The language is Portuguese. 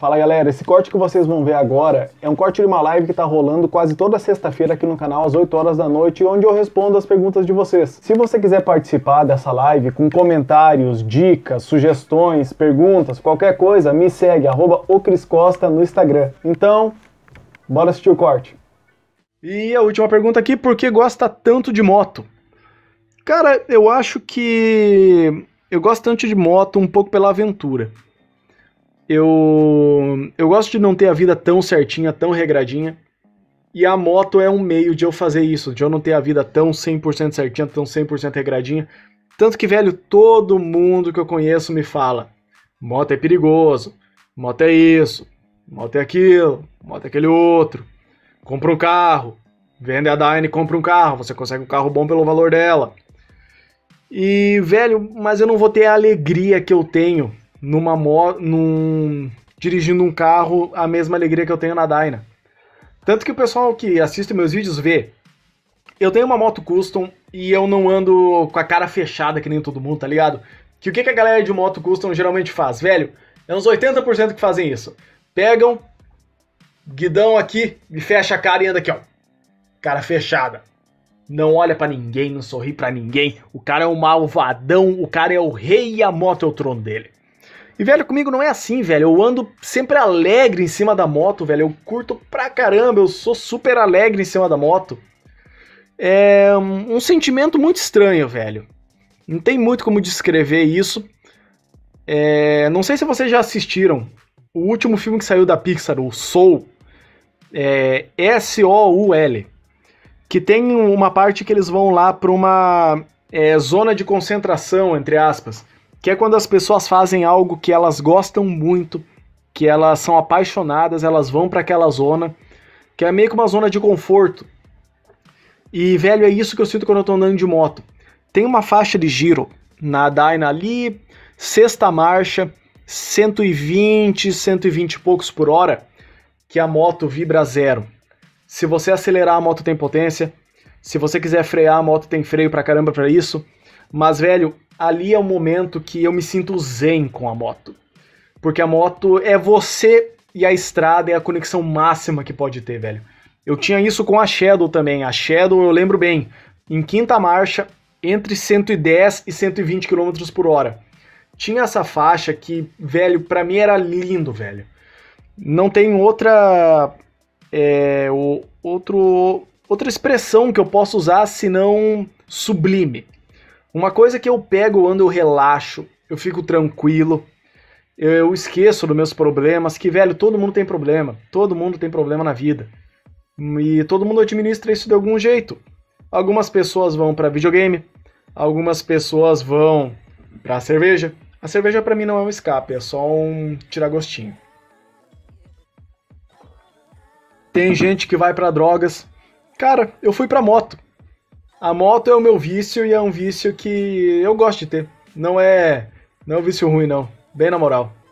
Fala galera, esse corte que vocês vão ver agora é um corte de uma live que tá rolando quase toda sexta-feira aqui no canal às 8 horas da noite, onde eu respondo as perguntas de vocês. Se você quiser participar dessa live com comentários, dicas, sugestões, perguntas, qualquer coisa, me segue, @ocriscosta no Instagram. Então, bora assistir o corte. E a última pergunta aqui, por que gosta tanto de moto? Cara, eu acho que eu gosto tanto de moto um pouco pela aventura. Eu gosto de não ter a vida tão certinha, tão regradinha, e a moto é um meio de eu fazer isso, de eu não ter a vida tão 100% certinha, tão 100% regradinha. Tanto que, velho, todo mundo que eu conheço me fala, moto é perigoso, moto é isso, moto é aquilo, moto é aquele outro, compra um carro, vende a Dyne e compra um carro, você consegue um carro bom pelo valor dela. E, velho, mas eu não vou ter a alegria que eu tenho dirigindo um carro, a mesma alegria que eu tenho na Dyna. Tanto que o pessoal que assiste meus vídeos vê, eu tenho uma moto custom e eu não ando com a cara fechada que nem todo mundo, tá ligado? Que o que a galera de moto custom geralmente faz? Velho, é uns 80% que fazem isso. Pegam, guidão aqui, e fecha a cara e anda aqui, ó. Cara fechada. Não olha pra ninguém, não sorri pra ninguém. O cara é um malvadão, o cara é o rei e a moto é o trono dele. E, velho, comigo não é assim, velho. Eu ando sempre alegre em cima da moto, velho. Eu curto pra caramba, eu sou super alegre em cima da moto. É um sentimento muito estranho, velho. Não tem muito como descrever isso. Não sei se vocês já assistiram o último filme que saiu da Pixar, o Soul. S-O-U-L. Que tem uma parte que eles vão lá pra uma zona de concentração, entre aspas. Que é quando as pessoas fazem algo que elas gostam muito, que elas são apaixonadas, elas vão para aquela zona, que é meio que uma zona de conforto. E, velho, é isso que eu sinto quando eu tô andando de moto. Tem uma faixa de giro na Dyna ali, sexta marcha, 120, 120 e poucos por hora, que a moto vibra zero. Se você acelerar, a moto tem potência. Se você quiser frear, a moto tem freio pra caramba pra isso. Mas, velho, ali é o momento que eu me sinto zen com a moto. Porque a moto é você e a estrada é a conexão máxima que pode ter, velho. Eu tinha isso com a Shadow também. A Shadow, eu lembro bem, em quinta marcha, entre 110 e 120 km por hora. Tinha essa faixa que, velho, pra mim era lindo, velho. Não tem outra expressão que eu possa usar senão sublime. Uma coisa que eu pego quando eu relaxo, eu fico tranquilo, eu esqueço dos meus problemas, que, velho, todo mundo tem problema na vida. E todo mundo administra isso de algum jeito. Algumas pessoas vão pra videogame, algumas pessoas vão pra cerveja. A cerveja pra mim não é um escape, é só um tirar gostinho. Tem gente que vai pra drogas. Cara, eu fui pra moto. A moto é o meu vício e é um vício que eu gosto de ter. Não é um vício ruim, não. Bem na moral.